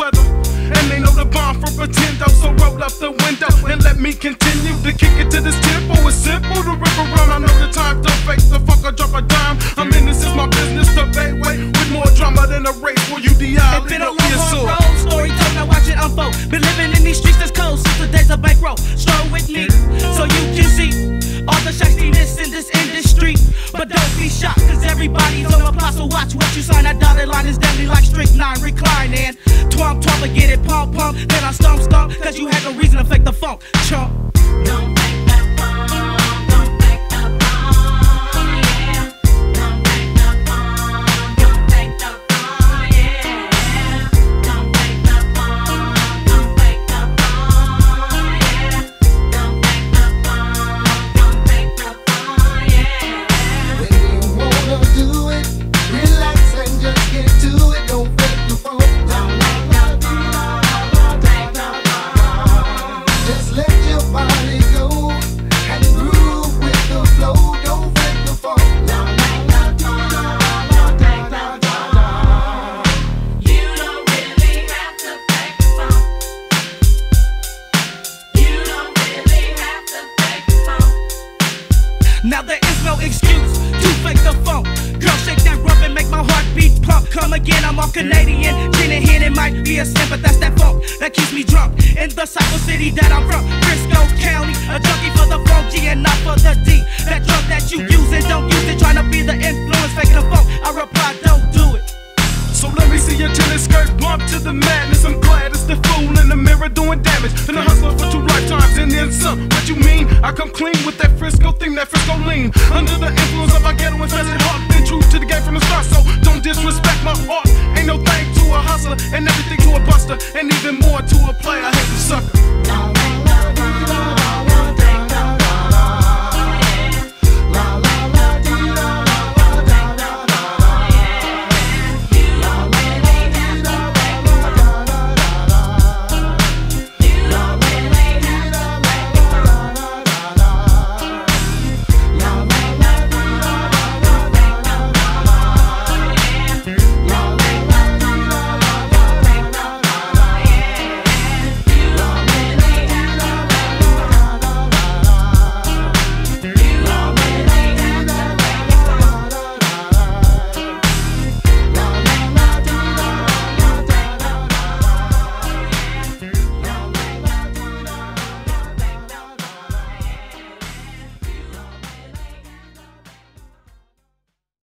weather. And they know the bomb from Pretendo, so roll up the window and let me continue to kick it to this tempo. It's simple to rip around. I know the time don't fake the fuck or drop a dime. I'm in this is my business, the Bayway, with more drama than a race for UDI. It's been a long, hard road, story told, now watch it unfold. Been living in these streets that's cold since the days of bankroll. Stroll with me, so you can see all the shystiness in this industry. But don't be shocked, cause everybody's on the plot, so watch what you sign. That dotted line is deadly like strychnine, recline and twomp, but get it pump, then I stomp, cause you had no reason to fake the funk, chump. Don't fake the funk, don't fake the funk, yeah. Don't fake the funk, don't fake the funk, yeah. Don't fake the funk, don't fake the funk, yeah. Don't fake the funk, don't fake the funk, yeah. When you wanna do it, relax and just get to it. Don't fake the funk. Just let your body go and groove with the flow. Don't fake the funk. You don't really have to fake the funk. You don't really have to fake the funk. Now there is no excuse to fake the funk. Girl, shake that rump and make my heartbeat pump. Come again, I'm all Canadian. Gin and hen, it might be a sin, but that's that funk that keeps me drunk. In the cycle city that I'm from, Frisco County, a junkie for the funky and not for the D. That drug that you use and don't use it, trying to be the influence, faking the funk. I reply, don't do it. So let me see your tennis skirt bump to the madness. I'm glad it's the fool in the mirror doing damage. Been a hustler for 2 lifetimes and then some. What you mean? I come clean with that Frisco thing, that Frisco lean. Under the influence of my ghetto infested heart. Been true to the game from the start, so don't disrespect my art. Ain't no thing to a hustler and everything to a buster. And even more to a player, I hate the sucker.